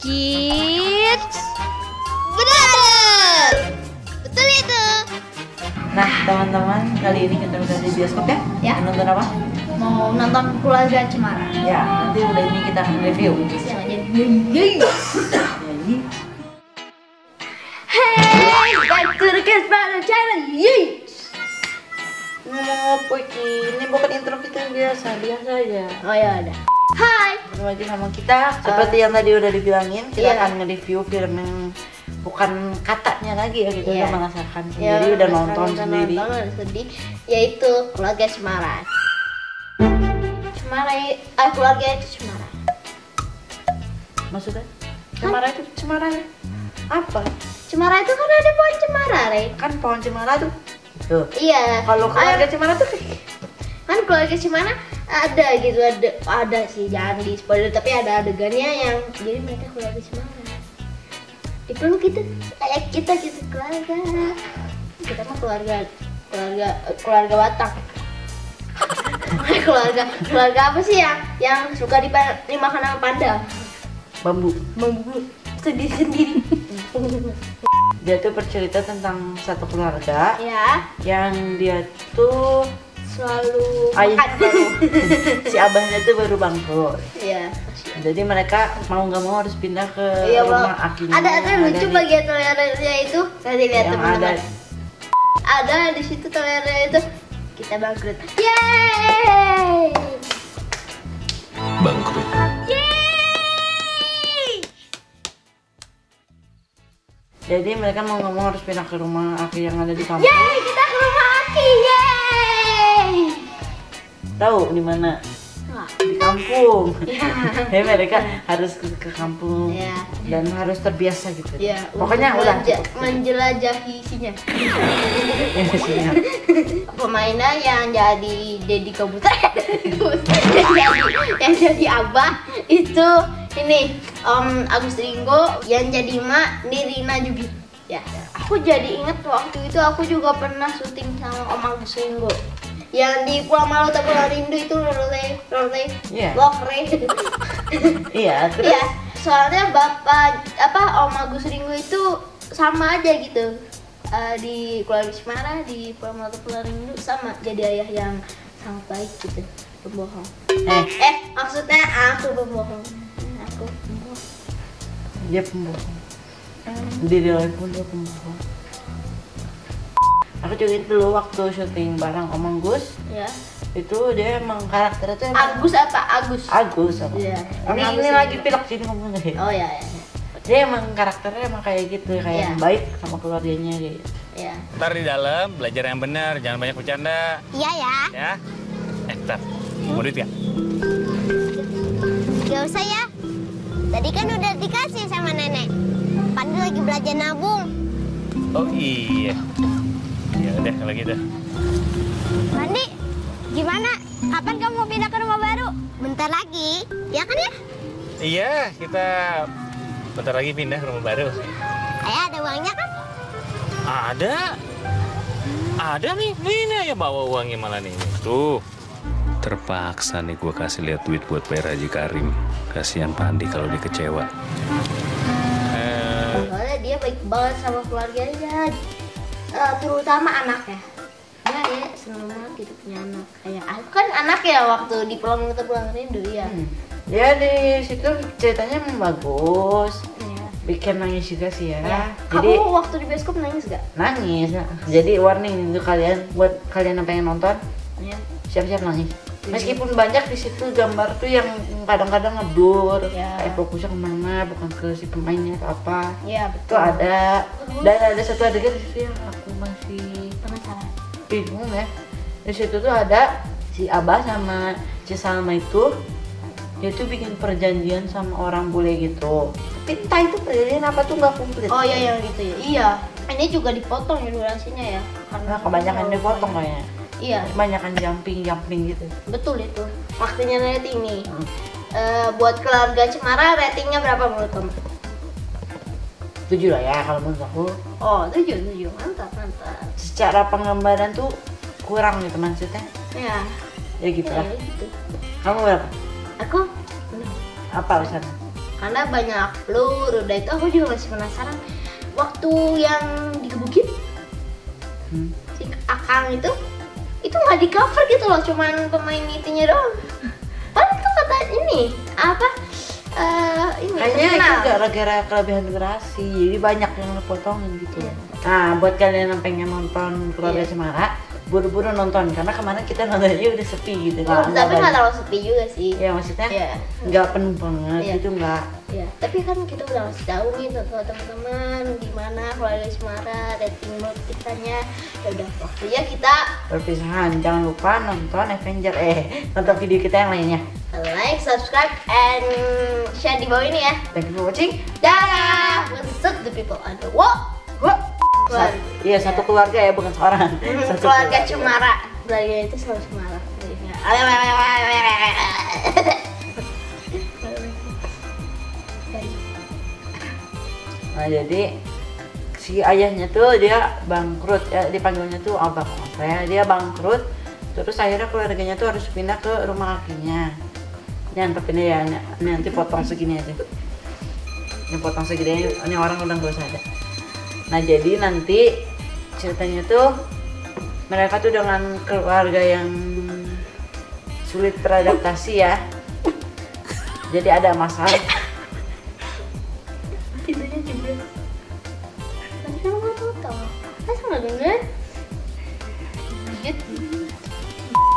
Kids Brother. Betul itu. Nah teman-teman, kali ini kita udah di bioskop ya? Ya. Nonton apa? Mau nonton Keluarga Cemara. Ya, nanti udah ini kita akan review. Jadi hey, back to the Kids Brother channel. Yeay. Apa ini bukan intro kita biasa aja. Oh ya ada. Hai. Ketemu lagi sama kita. Seperti yang tadi udah dibilangin, kita Iya. akan nge-review film yang bukan katanya lagi ya, kita Iya. udah merasakan sendiri, udah nonton sendiri. Sedih, yaitu Keluarga Cemara. Keluarga itu Cemara. Maksudnya? Cemara itu cemara apa? Cemara itu kan ada pohon cemara, Re. Kan pohon cemara tuh. Tuh. Iya. Kalau keluarga cemara tuh Kan Keluarga Cemara ada gitu, ada sih, jangan di spoiler, tapi ada adegannya yang jadi mereka keluarga Cemara. Dipeluk gitu, kayak kita gitu, keluarga. Kita mah keluarga Batak. keluarga apa sih yang suka dimakan sama panda? bambu. Sendiri. Dia tuh bercerita tentang satu keluarga Ya, yang dia tuh selalu ayah makan. baru si abahnya tuh baru bangkrut. Iya. Jadi mereka mau nggak mau harus pindah ke Iya, rumah Bang. akinya. Ada lucu di- bagian toleransinya itu. Nanti lihat yang teman-teman. Ada di situ toleransinya itu. Kita bangkrut. Yeay! Bangkrut. Yeay! Jadi mereka mau nggak mau harus pindah ke rumah aki yang ada di kampung. Yeay! Kita ke rumah Aki. Yeay! Tahu di mana? Wah. Di kampung. Ya. Jadi mereka harus ke kampung Iya. dan harus terbiasa gitu. Ya, Pokoknya untuk udah. menjelajahi isinya. Ya, isinya. Pemainnya yang jadi Deddy Kobuter, yang jadi Abah itu ini Agus Ringo, yang jadi Mak Nirina Jubir. Ya, aku jadi inget waktu itu aku juga pernah syuting sama Om Agus Ringo. Yang di Pulau Malu Tabulan Rindu itu Iya. Lokre. Iya, terus Iya, soalnya Om Agus Ringo itu sama aja gitu. Di Keluarga Cemara, di Pulau Malu Tabulan Rindu sama, jadi ayah yang sangat baik gitu, pembohong. Maksudnya aku pembohong. Aku pembohong. dia pembohong. Di real life pun dia pembohong. Aku juga dulu waktu syuting bareng Om Agus, Ya. itu dia emang karakternya tuh emang Agus apa? Agus. Agus sama. Iya. Ini lagi pilek sini ngomongnya. Oh ya, ya. Dia emang karakternya emang kayak gitu, kayak Iya. yang baik sama keluarganya gitu. Ya. Ntar di dalam belajar yang benar, jangan banyak bercanda. Iya ya. Ya? Ntar. Mau duit gak? Gak usah ya. Tadi kan udah dikasih sama nenek. Pandu lagi belajar nabung. Oh iya. Ya udah kalau gitu. Pandi, gimana? Kapan kamu mau pindah ke rumah baru? Bentar lagi, ya kan ya? Iya, kita bentar lagi pindah ke rumah baru. Ayah ada uangnya kan? Ada. Ada nih. Ini ya bawa uangnya malah nih. Tuh. Terpaksa nih gue kasih lihat duit buat bayar Haji Karim. Kasihan Pandi kalau dia kecewa. Soalnya dia baik banget sama keluarganya, terutama anaknya. Dia seneng banget gitu punya anak. Kayak aku kan anak ya waktu di Pulau Rindu ya. Dia di situ ceritanya emang bagus. Iya. Bikin nangis juga sih ya. Ya. Jadi Kamu waktu di bioskop nangis gak? nangis. Jadi warning untuk kalian, buat kalian yang pengen nonton, Iya. siap-siap nangis. Meskipun banyak di situ gambar tuh yang kadang-kadang ngeblur, Ya. kayak fokusnya kemana, bukan ke si pemainnya atau apa. Iya Itu betul. ada. Dan ada satu adegan di situ yang aku masih Penasaran. bingung ya. Di situ tuh ada si Abah sama si Salma itu, dia tuh bikin perjanjian sama orang bule gitu. Tapi entah itu perjanjian apa tuh nggak komplit. Oh iya yang gitu ya. Iya. Ini juga dipotong ya durasinya ya. Karena kebanyakan dipotong kayaknya. Iya. Kebanyakan jumping gitu. Betul itu. Waktunya rating nih. Buat Keluarga Cemara ratingnya berapa menurut kamu? 7 lah ya kalau menurut aku. Oh 7. Mantap. Secara penggambaran tuh kurang gitu maksudnya. Ya. Ya gitu lah. Ya, gitu. Kamu berapa? Aku Apa alasannya? karena banyak peluru. Udah itu aku juga masih penasaran waktu yang digebukin si Akang itu nggak di cover gitu loh, cuman pemain itunya doang. Padahal itu kata ini apa ini Kayaknya itu terkenal. gara-gara kelebihan durasi, jadi banyak yang potongin gitu. Nah, buat kalian yang pengen nonton Keluarga Iya. Cemara, buru-buru nonton karena kemarin kita nontonnya udah sepi gitu. Tapi nggak banyak. terlalu sepi juga sih. Ya maksudnya Iya. nggak penuh banget Iya. gitu, nggak. Ya, tapi kan kita udah ngasih tahu nih ke teman-teman gimana Keluarga Cemara, rating menurut kitanya. Ya udah, waktunya kita Perpisahan, jangan lupa nonton Avenger, nonton video kita yang lainnya. like, subscribe, and share di bawah ini ya. Thank you for watching. Dah, what's up the people on the wall? Keluarga. Iya, satu keluarga ya, bukan seorang. Satu Keluarga Cemara. Keluarga itu selalu Cemara. Nah, jadi si ayahnya tuh dia bangkrut ya, dipanggilnya tuh abang saya, dia bangkrut, terus akhirnya keluarganya tuh harus pindah ke rumah lakinya. Tapi ini ya, ini nanti potong segini aja. Ini potong segini, ini orang udah gak usah ada. Nah, jadi nanti ceritanya tuh mereka tuh dengan keluarga yang sulit beradaptasi ya. Jadi ada masalah. Pintunya jebret. Nanti kan nggak tahu. Masa nggak denger? Lanjut.